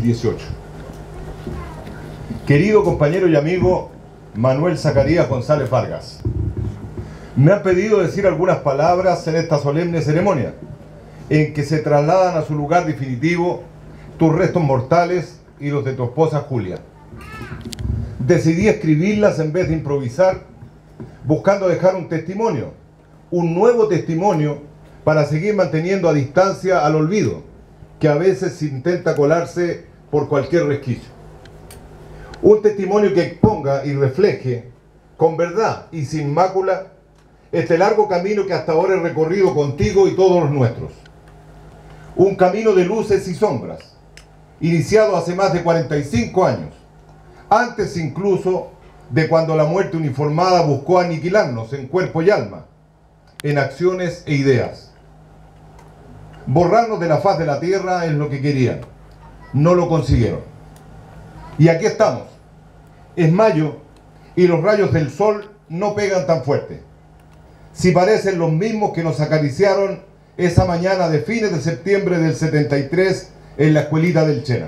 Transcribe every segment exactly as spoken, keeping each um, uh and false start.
mil dieciocho. Querido compañero y amigo Manuel Zacarías González Vargas, me han pedido decir algunas palabras en esta solemne ceremonia en que se trasladan a su lugar definitivo tus restos mortales y los de tu esposa Julia. Decidí escribirlas en vez de improvisar, buscando dejar un testimonio, un nuevo testimonio para seguir manteniendo a distancia al olvido, que a veces intenta colarse por cualquier resquicio. Un testimonio que exponga y refleje con verdad y sin mácula este largo camino que hasta ahora he recorrido contigo y todos los nuestros. Un camino de luces y sombras, iniciado hace más de cuarenta y cinco años, antes incluso de cuando la muerte uniformada buscó aniquilarnos en cuerpo y alma, en acciones e ideas. Borrarnos de la faz de la tierra es lo que querían, no lo consiguieron. Y aquí estamos, es mayo y los rayos del sol no pegan tan fuerte. Si parecen los mismos que nos acariciaron esa mañana de fines de septiembre del setenta y tres en la escuelita del Chena.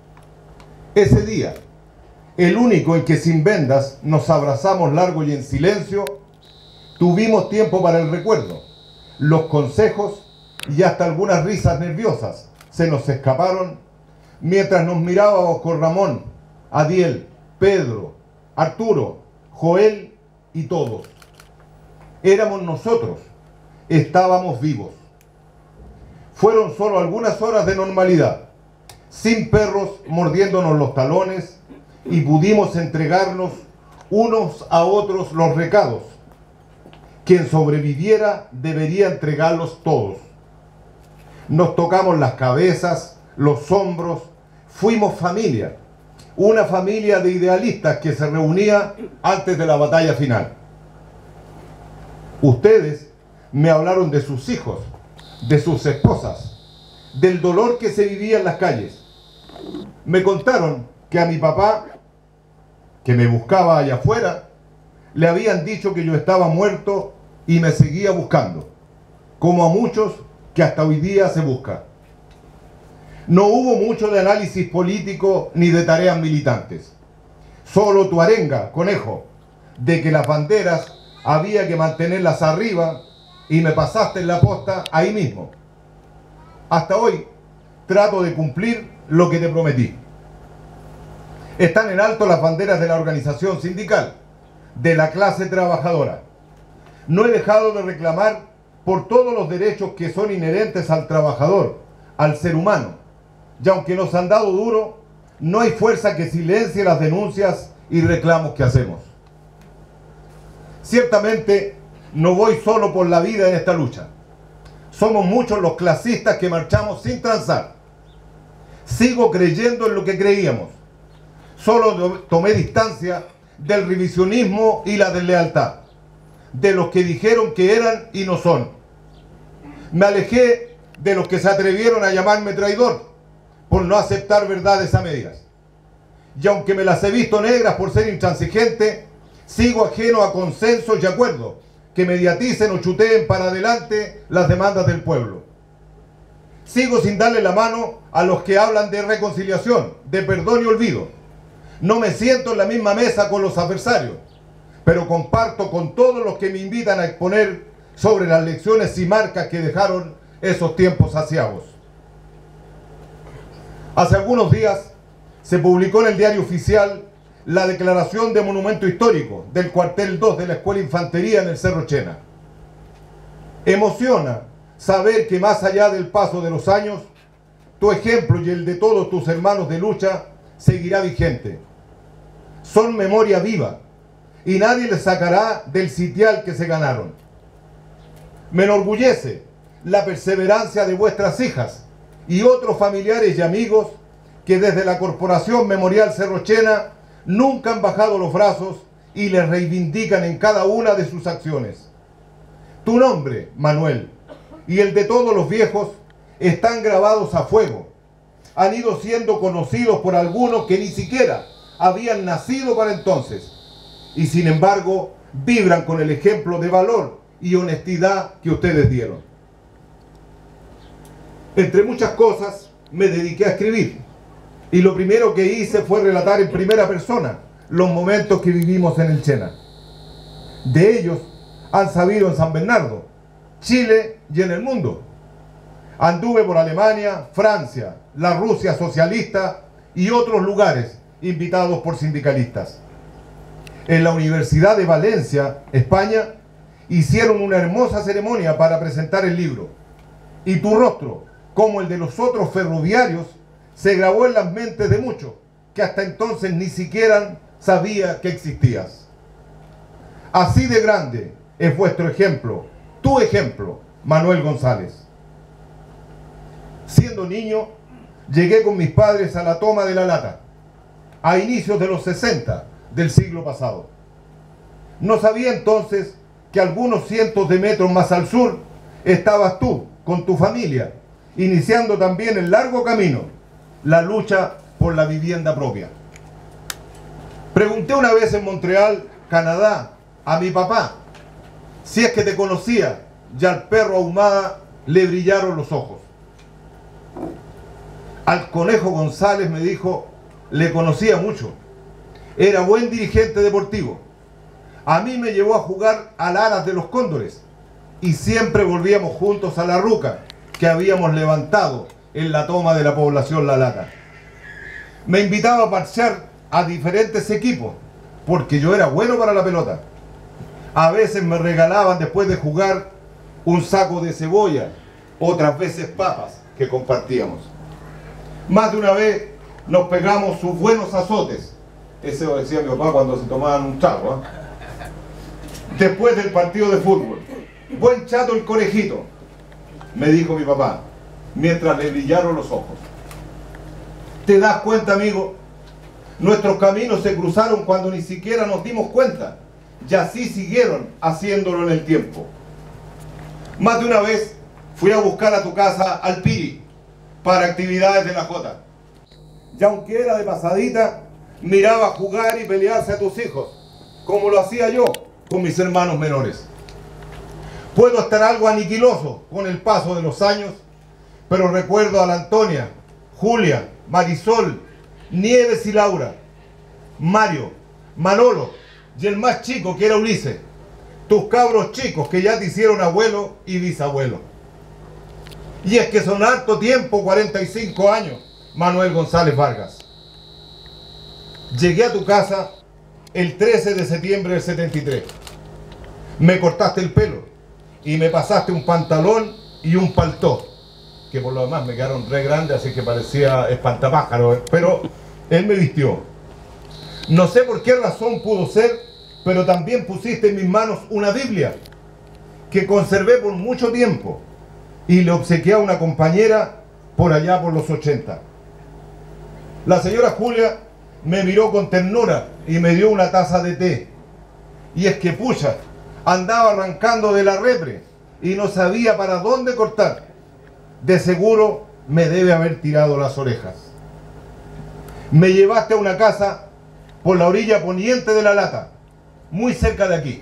Ese día, el único en que sin vendas nos abrazamos largo y en silencio, tuvimos tiempo para el recuerdo, los consejos y hasta algunas risas nerviosas se nos escaparon mientras nos mirábamos con Ramón, Adiel, Pedro, Arturo, Joel y todos. Éramos nosotros, estábamos vivos. Fueron solo algunas horas de normalidad, sin perros mordiéndonos los talones, y pudimos entregarnos unos a otros los recados. Quien sobreviviera debería entregarlos todos. Nos tocamos las cabezas, los hombros, fuimos familia, una familia de idealistas que se reunía antes de la batalla final. Ustedes me hablaron de sus hijos, de sus esposas, del dolor que se vivía en las calles. Me contaron que a mi papá, que me buscaba allá afuera, le habían dicho que yo estaba muerto y me seguía buscando, como a muchos que hasta hoy día se busca. No hubo mucho de análisis político ni de tareas militantes. Solo tu arenga, conejo, de que las banderas había que mantenerlas arriba y me pasaste en la posta ahí mismo. Hasta hoy trato de cumplir lo que te prometí. Están en alto las banderas de la organización sindical, de la clase trabajadora. No he dejado de reclamar por todos los derechos que son inherentes al trabajador, al ser humano. Y aunque nos han dado duro, no hay fuerza que silencie las denuncias y reclamos que hacemos. Ciertamente, no voy solo por la vida en esta lucha. Somos muchos los clasistas que marchamos sin transar. Sigo creyendo en lo que creíamos. Solo tomé distancia del revisionismo y la deslealtad, de los que dijeron que eran y no son. Me alejé de los que se atrevieron a llamarme traidor por no aceptar verdades a medias. Y aunque me las he visto negras por ser intransigente, sigo ajeno a consensos y acuerdos que mediaticen o chuteen para adelante las demandas del pueblo. Sigo sin darle la mano a los que hablan de reconciliación, de perdón y olvido. No me siento en la misma mesa con los adversarios, pero comparto con todos los que me invitan a exponer sobre las lecciones y marcas que dejaron esos tiempos aciagos. Hace algunos días se publicó en el diario oficial la declaración de monumento histórico del cuartel dos de la Escuela de Infantería en el Cerro Chena. Emociona saber que más allá del paso de los años, tu ejemplo y el de todos tus hermanos de lucha seguirá vigente. Son memoria viva y nadie les sacará del sitial que se ganaron. Me enorgullece la perseverancia de vuestras hijas y otros familiares y amigos que desde la Corporación Memorial Cerro Chena nunca han bajado los brazos y les reivindican en cada una de sus acciones. Tu nombre, Manuel, y el de todos los viejos están grabados a fuego. Han ido siendo conocidos por algunos que ni siquiera habían nacido para entonces, y sin embargo vibran con el ejemplo de valor y honestidad que ustedes dieron. Entre muchas cosas, me dediqué a escribir, Y lo primero que hice fue relatar en primera persona los momentos que vivimos en el Chena. De ellos han sabido en San Bernardo, Chile y en el mundo. Anduve por Alemania, Francia, la Rusia socialista y otros lugares invitados por sindicalistas. En la Universidad de Valencia, España, hicieron una hermosa ceremonia para presentar el libro. Y tu rostro, como el de los otros ferroviarios, se grabó en las mentes de muchos que hasta entonces ni siquiera sabía que existías. Así de grande es vuestro ejemplo, tu ejemplo, Manuel González. Siendo niño, llegué con mis padres a la toma de La Lata, a inicios de los sesenta del siglo pasado. No sabía entonces que algunos cientos de metros más al sur estabas tú con tu familia, iniciando también el largo camino, la lucha por la vivienda propia. Pregunté una vez en Montreal, Canadá, a mi papá si es que te conocía, y al perro Ahumada le brillaron los ojos. Al Conejo González me dijo, le conocía mucho, era buen dirigente deportivo. A mí me llevó a jugar al Aras de los Cóndores y siempre volvíamos juntos a la ruca que habíamos levantado en la toma de la población La Lata. Me invitaba a parchear a diferentes equipos porque yo era bueno para la pelota. A veces me regalaban después de jugar un saco de cebolla, otras veces papas que compartíamos. Más de una vez nos pegamos sus buenos azotes. Ese lo decía mi papá cuando se tomaban un trago, ¿eh? Después del partido de fútbol. Buen chato el conejito, me dijo mi papá, mientras le brillaron los ojos. ¿Te das cuenta, amigo? Nuestros caminos se cruzaron cuando ni siquiera nos dimos cuenta, y así siguieron haciéndolo en el tiempo. Más de una vez fui a buscar a tu casa al Piri para actividades de la Jota. Y aunque era de pasadita, miraba jugar y pelearse a tus hijos, como lo hacía yo con mis hermanos menores. Puedo estar algo aniquiloso con el paso de los años, pero recuerdo a la Antonia, Julia, Marisol, Nieves y Laura, Mario, Manolo y el más chico que era Ulises, tus cabros chicos que ya te hicieron abuelo y bisabuelo. Y es que son harto tiempo, cuarenta y cinco años, Manuel González Vargas. Llegué a tu casa el trece de septiembre del setenta y tres. Me cortaste el pelo y me pasaste un pantalón y un paltó, que por lo demás me quedaron re grandes, así que parecía espantapájaro, pero él me vistió. No sé por qué razón pudo ser, pero también pusiste en mis manos una Biblia que conservé por mucho tiempo y le obsequié a una compañera por allá por los ochenta. La señora Julia me miró con ternura y me dio una taza de té. Y es que pucha, andaba arrancando de la repre y no sabía para dónde cortar. De seguro me debe haber tirado las orejas. Me llevaste a una casa por la orilla poniente de La Lata, muy cerca de aquí.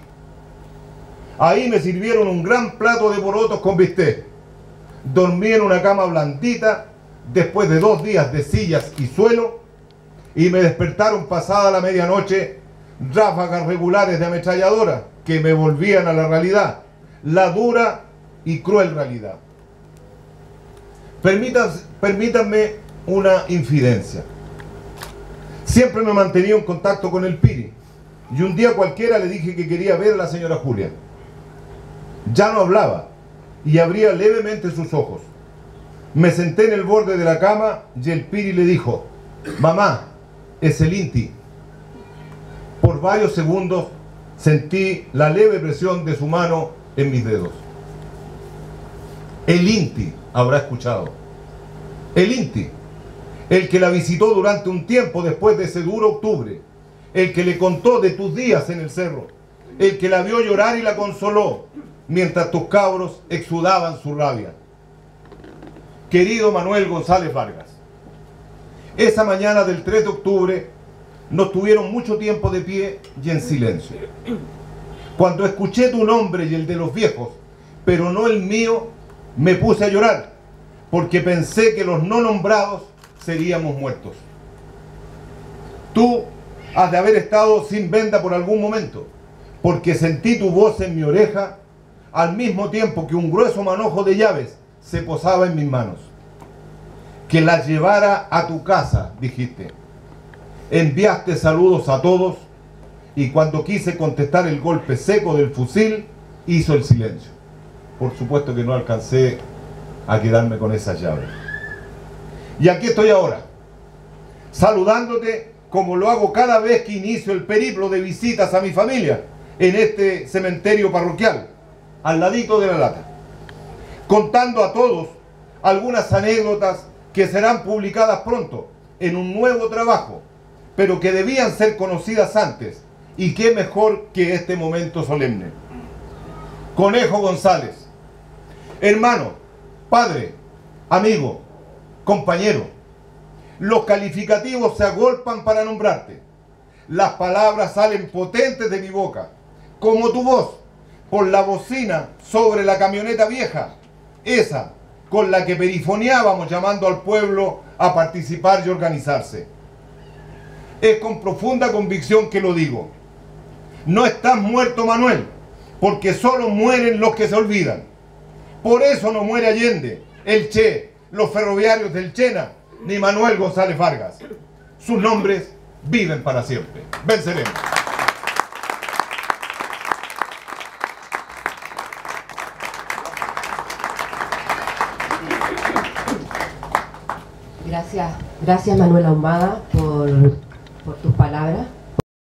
Ahí me sirvieron un gran plato de porotos con bistec. Dormí en una cama blandita después de dos días de sillas y suelo, y me despertaron pasada la medianoche ráfagas regulares de ametralladora que me volvían a la realidad, la dura y cruel realidad. Permítanme, permítanme una infidencia. Siempre me mantenía en contacto con el Piri, y un día cualquiera le dije que quería ver a la señora Julia. Ya no hablaba y abría levemente sus ojos. Me senté en el borde de la cama y el Piri le dijo: mamá, es el Inti. Por varios segundos sentí la leve presión de su mano en mis dedos. El Inti, habrá escuchado. El Inti, el que la visitó durante un tiempo después de ese duro octubre, el que le contó de tus días en el cerro, el que la vio llorar y la consoló mientras tus cabros exudaban su rabia. Querido Manuel González Vargas, esa mañana del tres de octubre nos tuvieron mucho tiempo de pie y en silencio. Cuando escuché tu nombre y el de los viejos, pero no el mío, me puse a llorar, porque pensé que los no nombrados seríamos muertos. Tú has de haber estado sin venda por algún momento, porque sentí tu voz en mi oreja al mismo tiempo que un grueso manojo de llaves se posaba en mis manos. Que las llevara a tu casa, dijiste. Enviaste saludos a todos y cuando quise contestar el golpe seco del fusil, hizo el silencio. Por supuesto que no alcancé a quedarme con esas llaves. Y aquí estoy ahora, saludándote como lo hago cada vez que inicio el periplo de visitas a mi familia en este cementerio parroquial, al ladito de la lata, contando a todos algunas anécdotas que serán publicadas pronto en un nuevo trabajo, pero que debían ser conocidas antes, y qué mejor que este momento solemne. Conejo González, hermano, padre, amigo, compañero, los calificativos se agolpan para nombrarte. Las palabras salen potentes de mi boca, como tu voz, por la bocina sobre la camioneta vieja, esa con la que perifoneábamos llamando al pueblo a participar y organizarse. Es con profunda convicción que lo digo. No estás muerto, Manuel, porque solo mueren los que se olvidan. Por eso no muere Allende, el Che, los ferroviarios del Chena, ni Manuel González Vargas. Sus nombres viven para siempre. Venceremos. Gracias, gracias Manuel Ahumada por, por tus palabras.